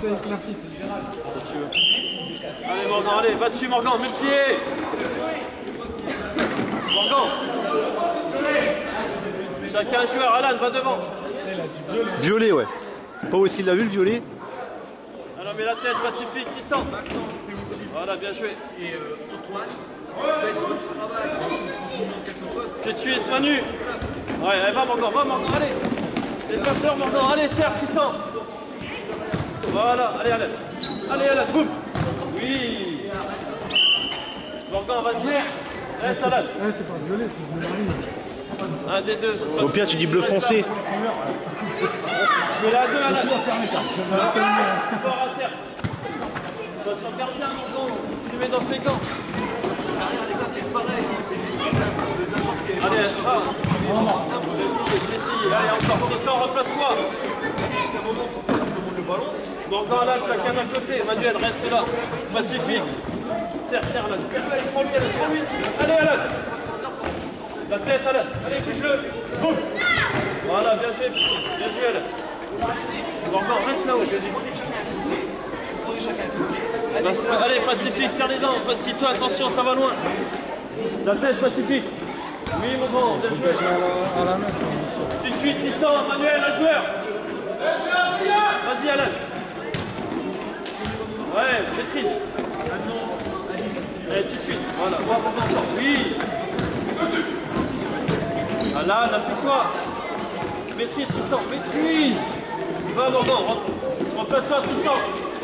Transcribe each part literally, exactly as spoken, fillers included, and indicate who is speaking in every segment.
Speaker 1: ça éclaircisse.
Speaker 2: Allez Morgan, allez, va dessus Morgan, mets le pied. Morgan. Chacun un joueur, Alan, va devant.
Speaker 3: Violet, ouais. Pas où est-ce qu'il l'a vu le violet?
Speaker 2: Alors mets la tête, Pacifique, Tristan. Voilà, bien joué.
Speaker 4: Et euh, Antoine,
Speaker 2: tout de suite, Manu. Ouais, allez, va Morgan, va Morgan, allez. Les pas peur Morgan, allez, serre, Tristan. Voilà, allez, Alan. Allez, Alan, boum. Oui. Morgan, vas-y. Reste, Alan.
Speaker 1: Ouais, c'est pas violet, c'est bleu marine.
Speaker 2: Un des deux.
Speaker 3: Au pire, tu dis bleu foncé.
Speaker 2: Mais là, deux, Alan. Fort à terre. Son gardien, Morgan, tu le mets dans ses gants. Allez, ah. Allez, encore. Tristan, replace-moi. Morgan, Alan, chacun d'un côté. Manuel, reste là. Pacifique. Serre, serre, Alan. Serre, prends-lui, Alan, prends-lui. Allez, Alan. La tête, Alan. Allez, bouge-le. Boum. Voilà, bien joué. Bien joué, Alan. Morgan, reste là où je dis. Allez, Pacifique, serre les dents. Petit-toi, attention, ça va loin. La tête, Pacifique. Oui, mon grand, bien joué. Tout de suite, Tristan, Manuel, un joueur. Vas-y, Alan. Ouais, maîtrise. Allez, tout de suite. Voilà, voir encore. Oui. Alan, appuie-toi. Maîtrise, Tristan, maîtrise. Va, Morgan, remplace-toi, Tristan.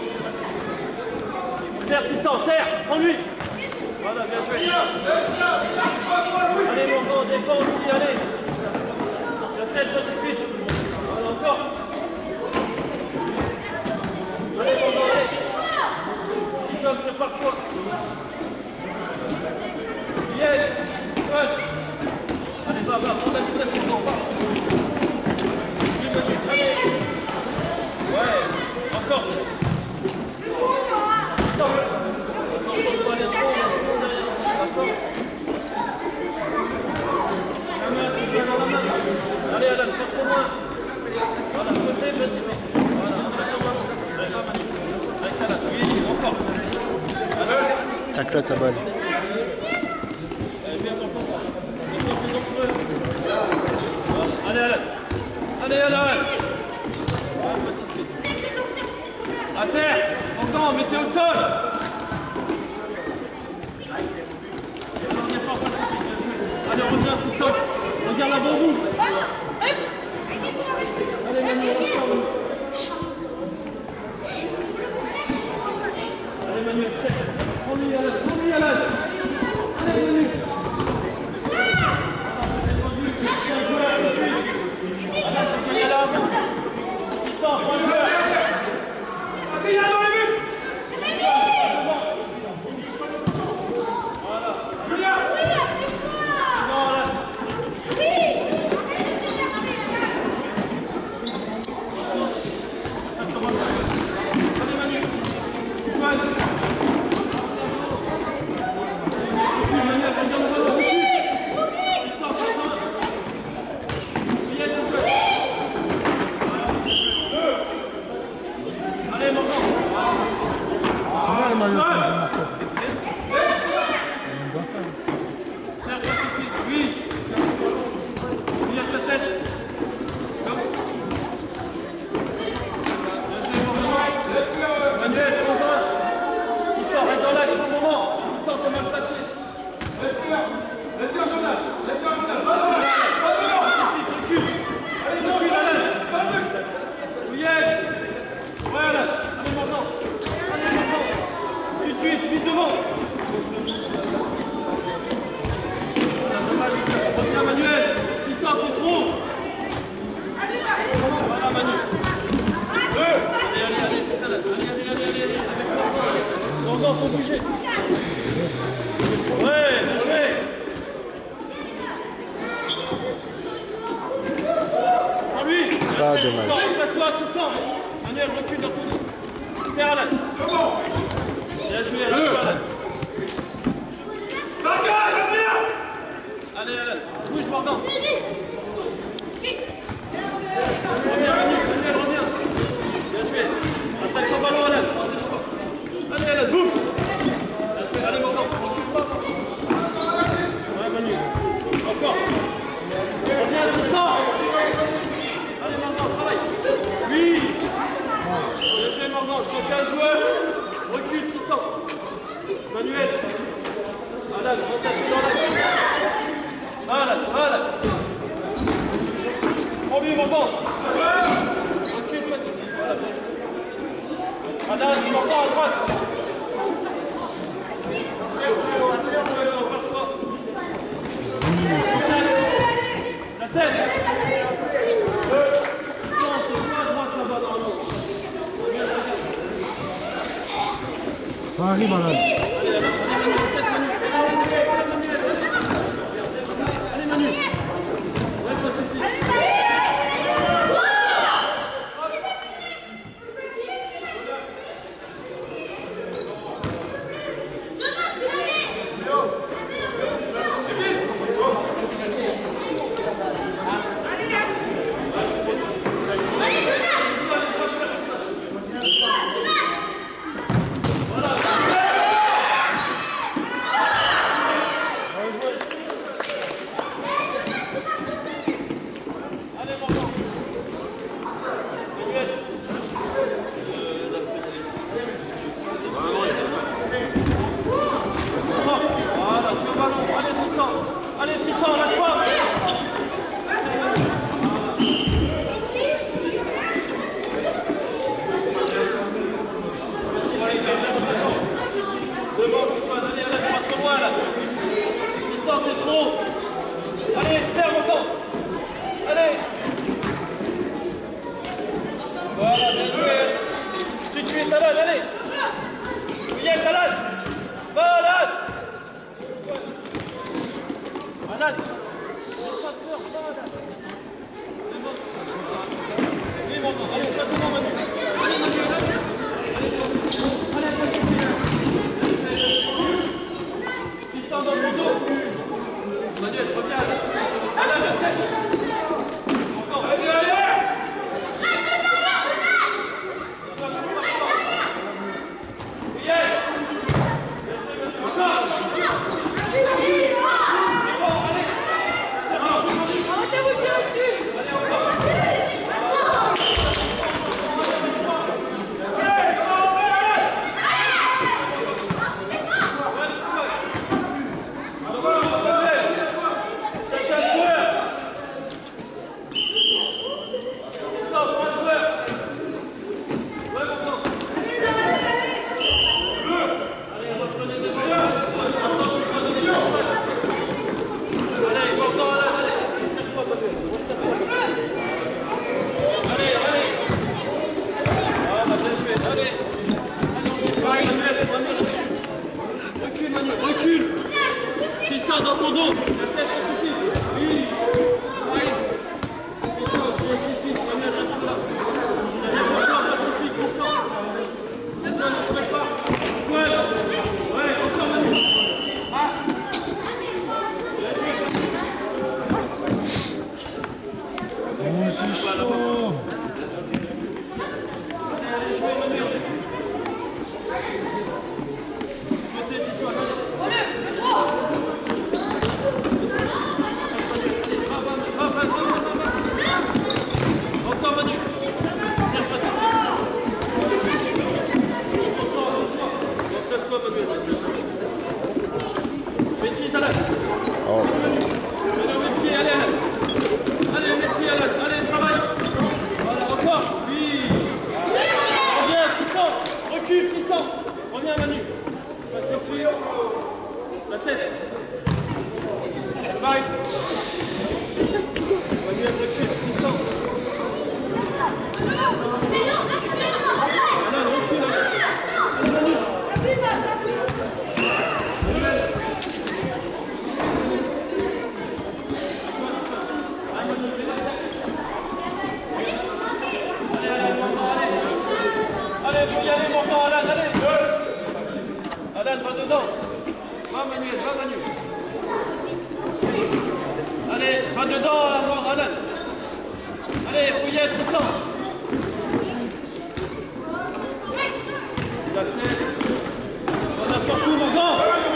Speaker 2: Serre, Tristan, serre, prends-lui. Voilà, bien joué. Allez, Morgan, défends aussi, allez. La tête, Pacifique. Voilà, encore. Allez, Morgan, allez. Tristan, prépare-toi. Yes. Ouais. Allez, va, va, prends la vitesse, Morgan, va. Une minute, allez. Ouais, encore. Stop. Allez, Alan, pas trop loin. Voilà, côté, vas-y. Voilà, avec Alan, oui, encore.
Speaker 3: Tac là ta balle.
Speaker 2: Allez, Alan. Allez, Alan. À terre. Encore, mettez au sol. Allez, reviens, Tristan. Regarde la bambou. Allez, Manu, ensemble. Allez, Manu, prends-lui, Alan. Prends-lui, Alan. Allez, Manu. Alan, je vais aller avant. Tristan, prends le joueur. Il est dans les buts. Voilà. Julien. Non, là. Allez, Manu. Manu. Manu, Manuel. Voilà, rotation dans la queue. Voilà, voilà. On vit mon banc. Recule, pacifique. Voilà, bien joué. Voilà, tu m'entends à droite. La tête. Non, c'est pas à droite là-bas dans l'eau.
Speaker 1: Ça arrive, Alan.
Speaker 2: Allez Manu. Ouais, ça suffit. Allez, Tristan, lâche pas. Devant, tu peux aller à la droite, trop loin là. Tristan, c'est trop. Allez, serre encore. Allez. Voilà, bien joué. Tu tues Talad, allez. Viens, Talad. Balade. Balade. Laisse pas peur, balade. C'est bon. Oui, bon, allez, placez-moi, Manu. Allez, Manu, allez. Allez, allez, allez. Tristan dans ton dos. Manuel, reviens. Allez, le sept. Encore. Allez, allez. Recule, Manu, recule. Tristan, dans ton dos. La tête, ça suffit. Oui. Oui. Tristan, ça suffit. Manuel, reste là. Encore, ça suffit, Tristan. Tristan, ne se pas. Ouais. Ouais, encore, Manu. Ah.
Speaker 1: Oh, c'est chaud.
Speaker 2: Encore Manu. Serre facile. Place-toi Manu. Maîtrise Alan.
Speaker 3: Oh.
Speaker 2: Allez, mets pied, allez, allez. Allez, mets pied, Alan. Allez, travaille. Voilà, encore. Oui. Reviens, Tristan. Recule, Tristan. Reviens, Manu. Ça suffit. La tête. Bye. Manuel, recule, Tristan. Alan, recule. Allez, Manu. Manuel. Allez, faut y aller, mon grand Alan, allez. Alan, va dedans. Va, Manuel, va, Manu. Allez, va dedans, Alan. Allez, faut y être, Tristan. La tête. On a surtout, mon grand.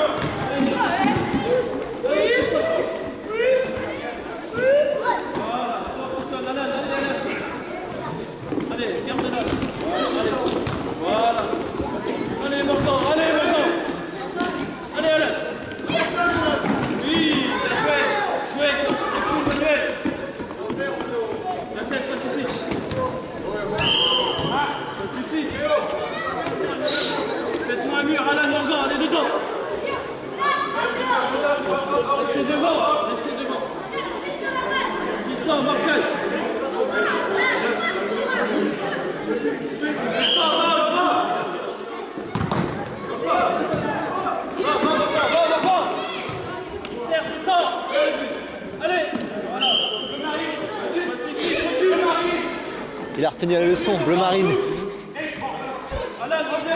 Speaker 2: Allez, garde-la. Allez, voilà. Allez, mon grand, allez, mon grand.
Speaker 3: Il a retenu la leçon, bleu marine.
Speaker 2: Alan, reviens.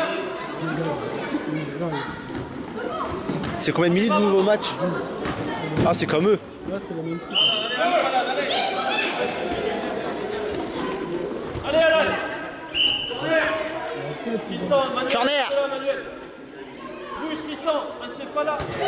Speaker 3: C'est combien de minutes vous vos matchs? Ah, c'est comme eux.
Speaker 1: Là, c'est la même chose.
Speaker 2: Allez, Alan.
Speaker 1: La tête,
Speaker 2: Tristan, Manuel,
Speaker 3: Corner.
Speaker 2: restez là, Manuel. Bouge, Tristan, restez pas là.